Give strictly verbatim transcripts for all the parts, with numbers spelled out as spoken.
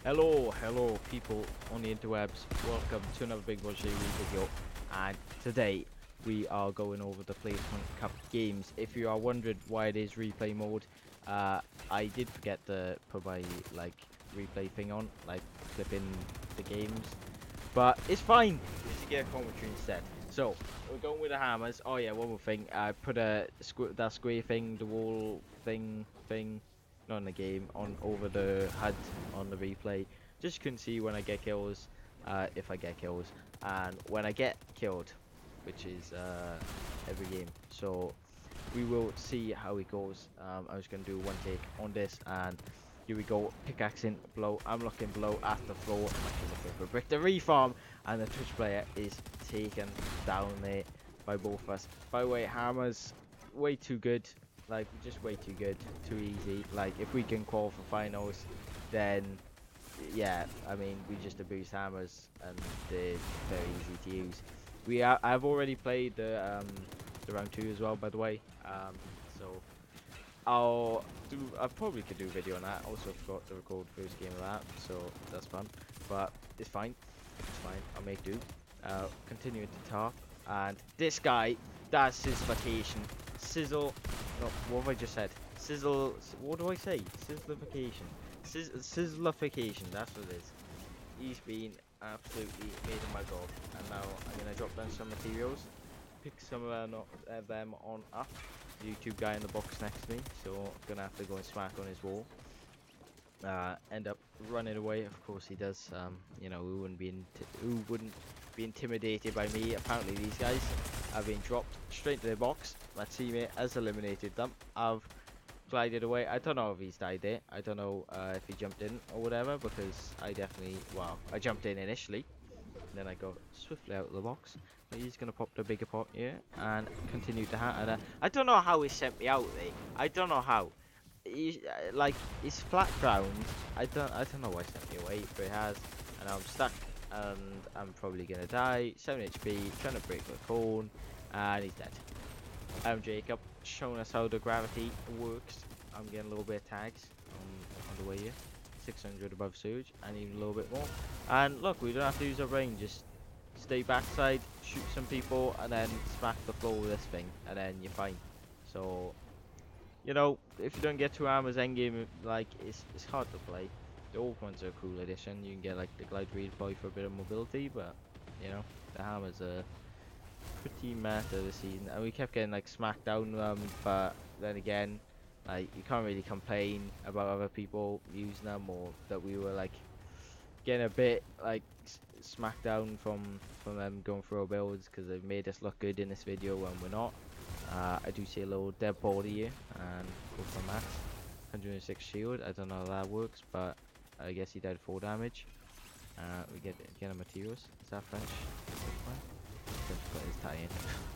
Hello, hello people on the interwebs, welcome to another BigBonceJW video, and today we are going over the Placement Cup games. If you are wondering why it is replay mode, uh, I did forget to put my like replay thing on, like clipping the games, but it's fine, just to get a commentary instead. So, we're going with the hammers. Oh yeah, one more thing, I put a squ that square thing, the wall thing, thing, not in the game, on over the H U D on the replay, just can see when I get kills, uh, if I get kills, and when I get killed, which is uh, every game. So we will see how it goes. um, I'm just gonna do one take on this, and here we go. Pickaxing below, I'm looking below at the floor, I'm actually looking for a brick to reform, and the Twitch player is taken down there by both of us. By the way, hammers way too good, like just way too good, too easy. Like if we can call for finals, then yeah, I mean we just abuse hammers and they're very easy to use. We are, I've already played the um the round two as well, by the way. Um, so I'll do. I probably could do a video on that. Also forgot to record first game of that, so that's fun. But it's fine. It's fine. I'll make do. Uh, continue to top, and this guy, that's his vacation. Sizzle. No, what have I just said? Sizzle. What do I say? Sizzlification. Sizz sizzlification. That's what it is. He's been absolutely made a mug of, and now I'm gonna drop down some materials, pick some of them, uh, them on up. The YouTube guy in the box next to me, so gonna have to go and smack on his wall. Uh, end up running away. Of course he does. Um, you know, who wouldn't be who wouldn't be intimidated by me? Apparently these guys have been dropped straight into their box. My teammate has eliminated them. I've glided away. I don't know if he's died there. I don't know uh, if he jumped in or whatever, because I definitely, well, I jumped in initially, and then I got swiftly out of the box. But he's gonna pop the bigger pot here and continue to hat. And uh, I don't know how he sent me out there. I don't know how. He, uh, like it's flat ground. I don't. I don't know why he sent me away, but it has. And I'm stuck, and I'm probably gonna die. seven H P, trying to break the cone, and he's dead. I'm Jacob, showing us how the gravity works. I'm getting a little bit of tags on, on the way here. six hundred above surge, and even a little bit more. And look, we don't have to use our brain, just stay backside, shoot some people, and then smack the floor with this thing, and then you're fine. So, you know, if you don't get two armors endgame, like, it's, it's hard to play. The old ones are a cool addition. You can get, like, the glide redeploy for a bit of mobility, but, you know, the hammers are pretty meta this season, and we kept getting like smacked down, um, but then again, like you can't really complain about other people using them, or that we were like getting a bit like smacked down from from them going through our builds, because they've made us look good in this video when we're not. uh, I do see a little dead body here, and go for max one hundred six shield. I don't know how that works, but I guess he died four damage. Uh, we get get him materials. Is that French? Just put his tie in.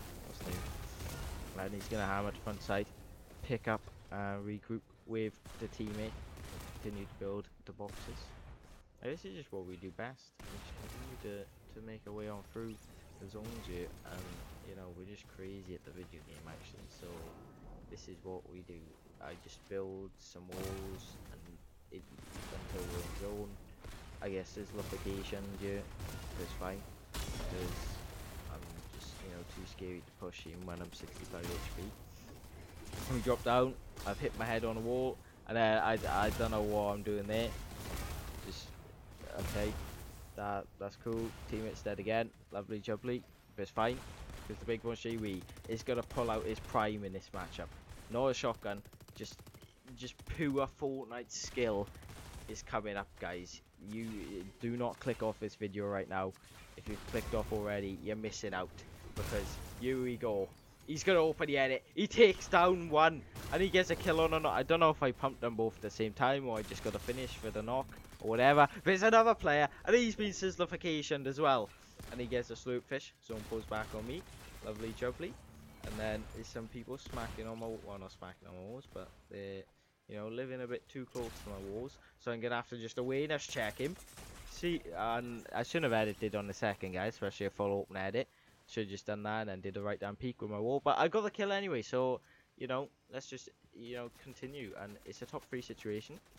And he's gonna hammer to front side, pick up, uh, regroup with the teammate, continue to build the boxes. Uh, this is just what we do best. We just continue to to make our way on through the zones here, and you know we're just crazy at the video game actually. So this is what we do. I just build some walls and it until we're in zone. I guess there's location here. That's fine, because I'm just, you know, too scary to push him when I'm sixty-five H P. We drop down, I've hit my head on a wall, and then I, I don't know what I'm doing there. Just, okay, that that's cool. Teammate's dead again, lovely jubbly, but it's fine, because the BigBonceJW is going to pull out his prime in this matchup. Not a shotgun, just, just pure Fortnite skill is coming up, guys. You do not click off this video right now. If you've clicked off already, you're missing out, because here we go. He's gonna open the edit. He takes down one, and he gets a kill on another. I don't know if I pumped them both at the same time, or I just got a finish for the knock, or whatever. But it's another player, and he's been sizzlificationed as well, and he gets a slurp fish. So he pulls back on me, lovely jubbly. And then there's some people smacking on my, well, not smacking on my walls, but they're, you know, living a bit too close to my walls. So I'm gonna have to just awareness check him. See, and I shouldn't have edited on the second, guys, especially a full open edit. Should have just done that and then did a right down peek with my wall. But I got the kill anyway, so, you know, let's just, you know, continue. And it's a top three situation.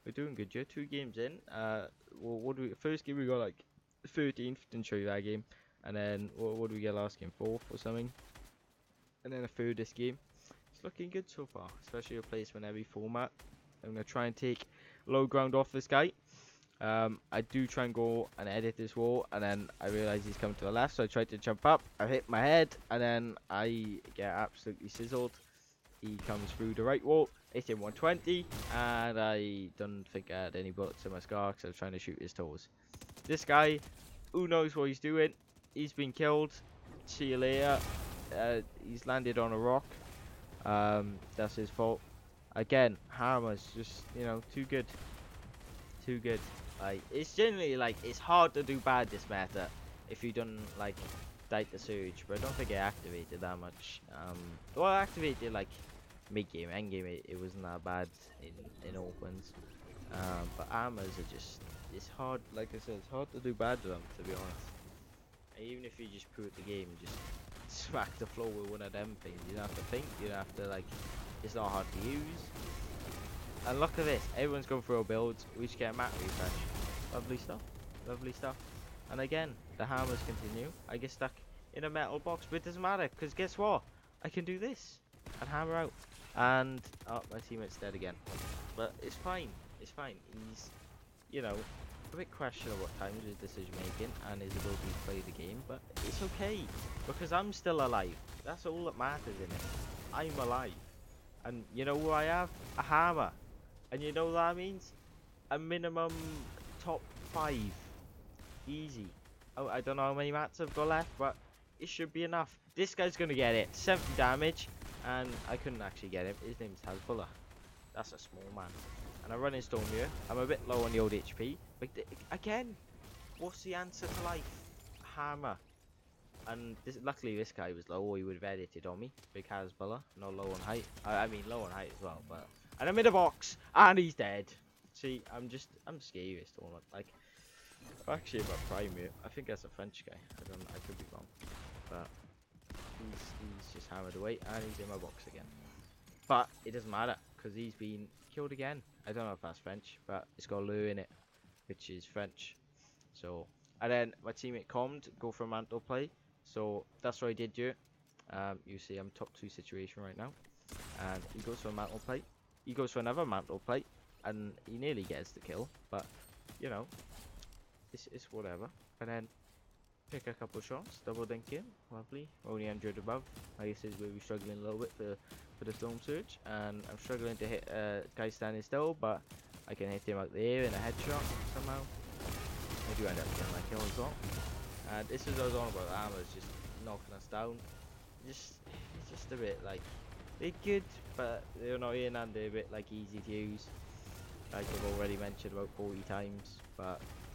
we're doing good. You're two games in. Uh, well, what do we? First game we got like thirteenth. Didn't show you that game. And then what, what do we get last game? Fourth or something. And then a third this game. It's looking good so far, especially a placement every format. I'm gonna try and take low ground off this guy. Um, I do try and go and edit this wall, and then I realize he's coming to the left, so I try to jump up. I hit my head, and then I get absolutely sizzled. He comes through the right wall, hit him one twenty, and I don't think I had any bullets in my scar because I was trying to shoot his toes. This guy, who knows what he's doing? He's been killed. See you later. Uh, he's landed on a rock. Um, that's his fault. Again, Hammer's just, you know, too good. Too good. Like, it's generally, like, it's hard to do bad this meta if you don't, like, date the surge, but I don't think it activated that much. Um, well, I activated, like, mid-game, end-game, it, it wasn't that bad in, in opens. Um, but armors are just, it's hard, like I said, it's hard to do bad with them, to be honest. And even if you just put the game, just smack the floor with one of them things, you don't have to think, you don't have to, like, it's not hard to use. And look at this, everyone's going through builds, we just get a map refresh. Lovely stuff, lovely stuff. And again, the hammers continue. I get stuck in a metal box, but it doesn't matter, because guess what? I can do this, and hammer out. And, oh, my teammate's dead again. But it's fine, it's fine. He's, you know, a bit questionable at times with his decision making and his ability to play the game, but it's okay, because I'm still alive. That's all that matters in it. I'm alive. And you know what I have? A hammer. And you know what that means? A minimum top five. Easy. Oh, I don't know how many mats I've got left, but it should be enough. This guy's gonna get it. seventy damage, and I couldn't actually get him. His name's Hezbollah. That's a small man. And I'm running Storm here. I'm a bit low on the old H P. But again, what's the answer to life? A hammer. And this, luckily this guy was low, or he would have edited on me. Big Hezbollah. No low on height. I, I mean low on height as well, but. And I'm in a box, and he's dead. See, I'm just, I'm scary this tournament. Like, actually about prime here. I think that's a French guy. I don't, I could be wrong, but he's, he's just hammered away, and he's in my box again. But it doesn't matter, because he's been killed again. I don't know if that's French, but it's got Le in it, which is French. So, and then my teammate Commed go for a mantle play. So that's what I did here. Um, you see, I'm top two situation right now, and he goes for a mantle play. He goes for another mantle plate, and he nearly gets the kill, but, you know, it's, it's whatever. And then, pick a couple shots, double dink in, lovely, only one hundred above. I guess is where we're struggling a little bit for, for the storm surge, and I'm struggling to hit uh, guy standing still, but I can hit him out there in a headshot somehow. I do end up getting my kill as well. And this is what I was on about, the armor is just knocking us down. Just, it's just a bit like, they're good, but they're annoying and they're a bit like easy to use, like I've already mentioned about forty times. But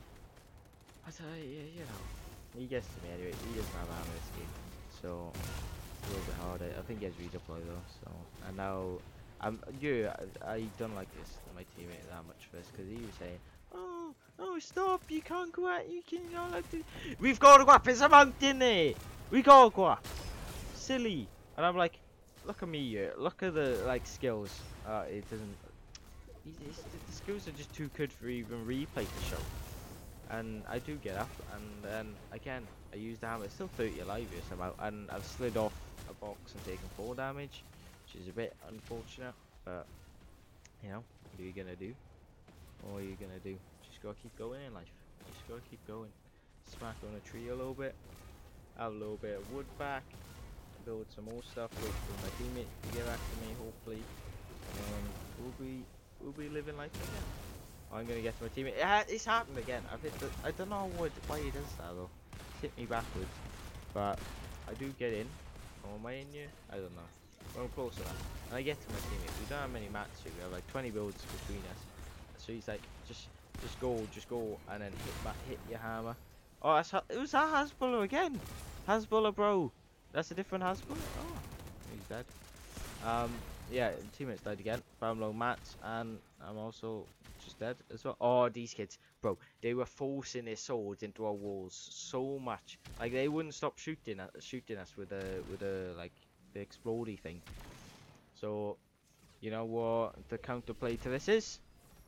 I tell you, you know, he gets to me anyway. He doesn't have armor this game, so it's a little bit harder. I think he has redeploy though. So and now I'm yeah, I, I don't like this my teammate that much first, because he was saying, oh, oh, stop! You can't go out. You can not like to. We've got to go up. There's a mountain there. We gotta go up. Silly. And I'm like, look at me here. Look at the like skills. Uh, it doesn't. He's, he's, the skills are just too good for even replay to show. And I do get up, and then again I use the hammer. It's still thirty alive here somehow, and I've slid off a box and taken four damage, which is a bit unfortunate. But you know, what are you gonna do? What are you gonna do? Just gotta keep going in life. Just gotta keep going. Smack on a tree a little bit. Have a little bit of wood back. Build some more stuff. Wait for my teammate to get back to me, hopefully. And we'll be we'll be living life again. I'm gonna get to my teammate. It ha it's happened again. I've hit the. I don't know what why he does that though. It's hit me backwards, but I do get in. Or am I in here? I don't know. Well, I'm close enough. And I get to my teammate. We don't have many mats here. We have like twenty builds between us. So he's like, just, just go, just go, and then hit back, hit your hammer. Oh, that's it was that Hezbollah again. Hezbollah, bro. That's a different Hezbollah. Oh, he's dead. Um, yeah, teammates died again. But I'm low mats, and I'm also just dead as well. Oh, these kids, bro, they were forcing their swords into our walls so much. Like they wouldn't stop shooting at shooting us with a with a like the explodey thing. So, you know what the counterplay to this is?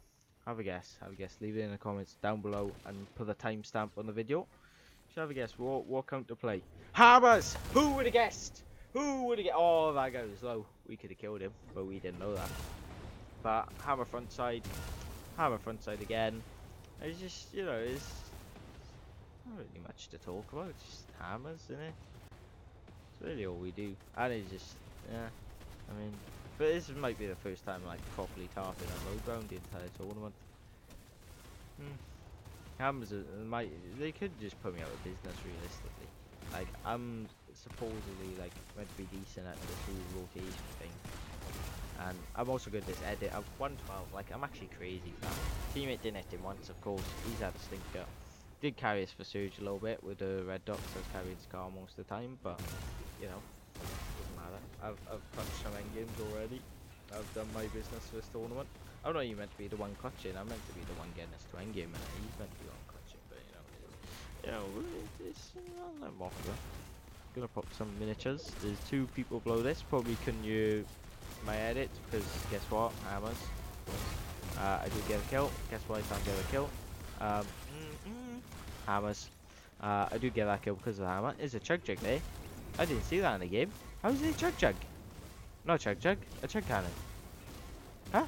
Have a guess. Have a guess. Leave it in the comments down below and put a timestamp on the video. So have a guess. What what count to play? Hammers! Who would have guessed? Who would have guessed? Oh, that guy was low. We could have killed him, but we didn't know that. But hammer front side. Hammer front side again. It's just, you know, it's not really much to talk about. It's just hammers, isn't it? It's really all we do. And it's just, yeah. I mean, but this might be the first time like properly tarping on low ground the entire tournament. Hmm. Hammers are, might they could just put me out of business realistically. Like I'm supposedly like meant to be decent at the full rotation thing, and I'm also good at this edit. I'm one twelve. Like I'm actually crazy fast. Teammate didn't hit him once, of course. He's had a stinker. Did carry us for Surge a little bit with the red dots. I was carrying Scar most of the time, but you know. I've, I've clutched some endgames already. I've done my business for this tournament. I'm not even meant to be the one clutching. I'm meant to be the one getting us to endgame, and he's meant to be the one clutching. But you know, you know, it's you know, I'm off there. Gonna pop some miniatures. There's two people below this. Probably couldn't use my edit because guess what? Hammers. Uh, I did get a kill. Guess what? I can't get a kill. Um, mm, mm, hammers. Uh, I do get that kill because of the hammer. Is a chug jug there? I didn't see that in the game. How is it a chug jug? Not chug jug, a chug cannon. Huh?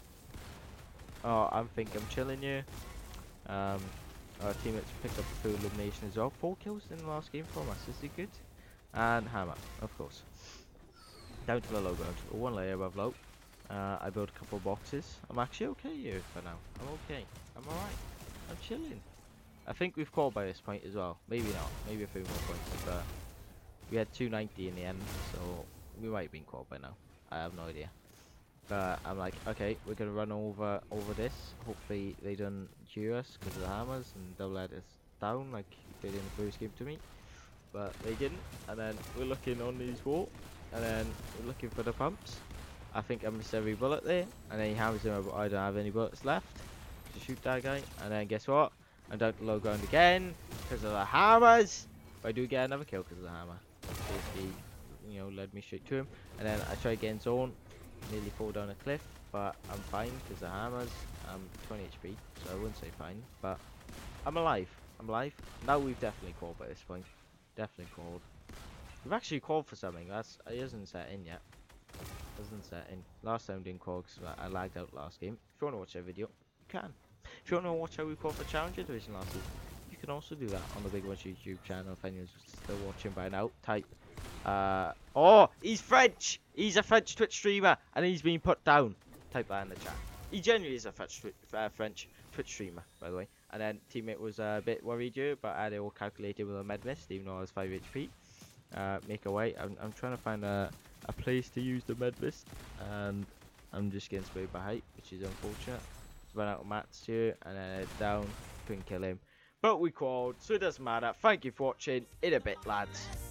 Oh, I think I'm chilling you. Um, our teammates picked up the full elimination as well. Four kills in the last game from us. Is it good? And hammer, of course. Down to the low ground. One layer above low. Uh, I built a couple of boxes. I'm actually okay here for now. I'm okay. I'm alright. I'm chilling. I think we've called by this point as well. Maybe not. Maybe a few more points, but we had two ninety in the end, so we might have been caught by now. I have no idea. But I'm like, okay, we're gonna run over over this. Hopefully they don't hear us because of the hammers and they'll let us down like they did in the first game to me. But they didn't. And then we're looking on his wall, and then we're looking for the pumps. I think I missed every bullet there, and then he hammers him. But I don't have any bullets left to shoot that guy. And then guess what? I'm down to low ground again because of the hammers. But I do get another kill because of the hammer. Basically, you know, led me straight to him, and then I tried getting zone, nearly fall down a cliff, but I'm fine because the hammers. I'm twenty H P, so I wouldn't say fine, but I'm alive. I'm alive. Now we've definitely called by this point. Definitely called. We've actually called for something. That's it hasn't set in yet. It hasn't set in. Last time didn't call because I lagged out last game. If you want to watch that video, you can. If you want to watch how we called for Challenger Division last week, you can also do that on the BigBonceJW channel. If anyone's still watching by now, type. Uh, oh, he's French. He's a French Twitch streamer, and he's been put down. Type that in the chat. He genuinely is a French, uh, French Twitch streamer, by the way. And then teammate was uh, a bit worried here, but I had it all calculated with a med mist, even though I was five H P. Uh, make a way. I'm, I'm trying to find a, a place to use the med mist, and I'm just getting sprayed by height, which is unfortunate. Run out of mats here, and then head down. Couldn't kill him. But we called, so it doesn't matter. Thank you for watching. In a bit, lads.